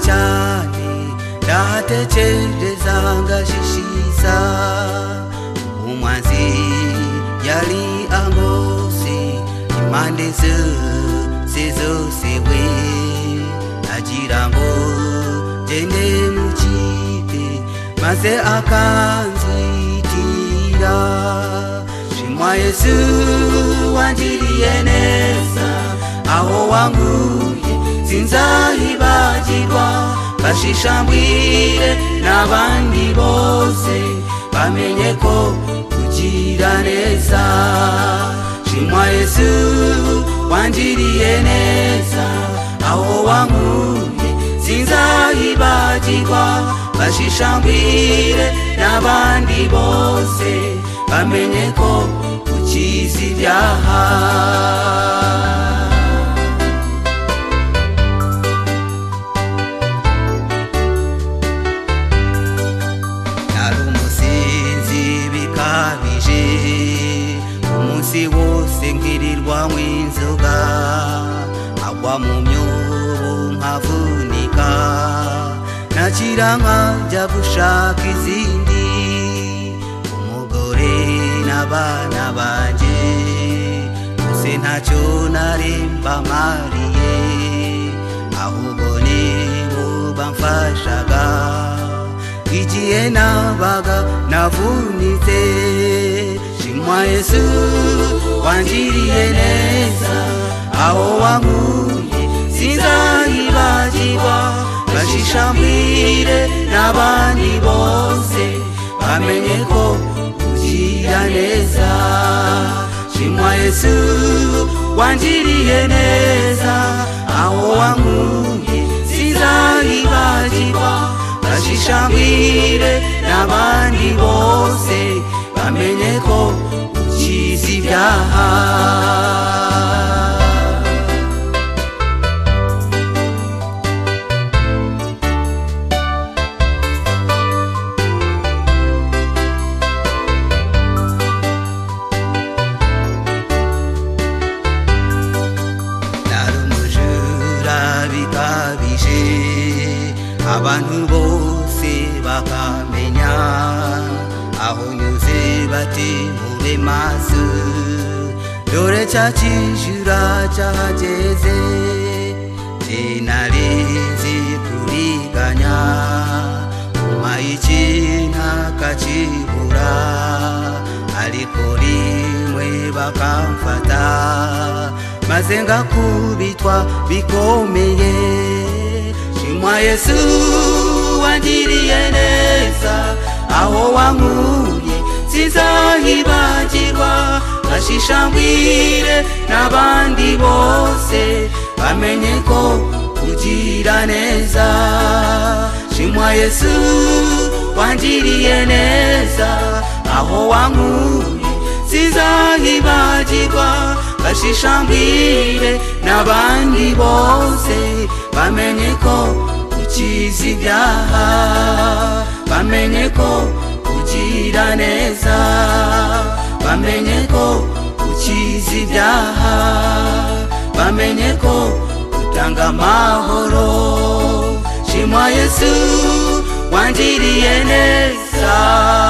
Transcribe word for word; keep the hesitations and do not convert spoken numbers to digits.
cyane ndatekereza ngashishiza umwanzi yari angose impande zose zose we agira ngo gende mu kipe maze akanzitira shimwa Yesu wangiriye neza aho wanguye sinzahibagirwa bashisha mbwire n'abandi bose bamenye ko ugira neza shimwa Yesu wangiriye neza aho wanguye sinzahibagirwa bashisha mbwire n'abandi bose bamenye ko ukiza ibyaha umunsi wose nkirirwa mw'inzoga agwa mu myobo nkavunika nakira nkajya gushaka izindi umugore n'abana banje bose ntacyo naremba mariye ahubwo nibo bamfashaga igihe nabaga navunitse shimwa Yesu wangiriye neza aho wanguye sinzahibagirwa bashisha mbwire n'abandi bose bamenye ko ugira neza shimwa Yesu wangiriye neza aho wanguye sinzahibagirwa bashisha mbwire n'abandi bose bamenye ko ukiza ibyaha nari umujura bikabije abantu bose bakamenya aho nyuze bati mube maso dore cya kijura cyahageze sinarizi kuriganya umpaye ikintu akakibura ariko rimwe bakamfata maze ngakubitwa bikomeye shimwa Yesu wangiriye neza aho wanguye sinzahibagirwa bashisha mbwire n'abandi bose bamenye ko ugira neza shimwa Yesu wangiriye neza aho wanguye sinzahibagirwa bashisha mbwire n'abandi bose bamenye ko ukiza ibyaha bamenye ko ugira neza bamenye ko ukiza ibyaha bamenye ko utanga amahoro shimwa Yesu wangiriye neza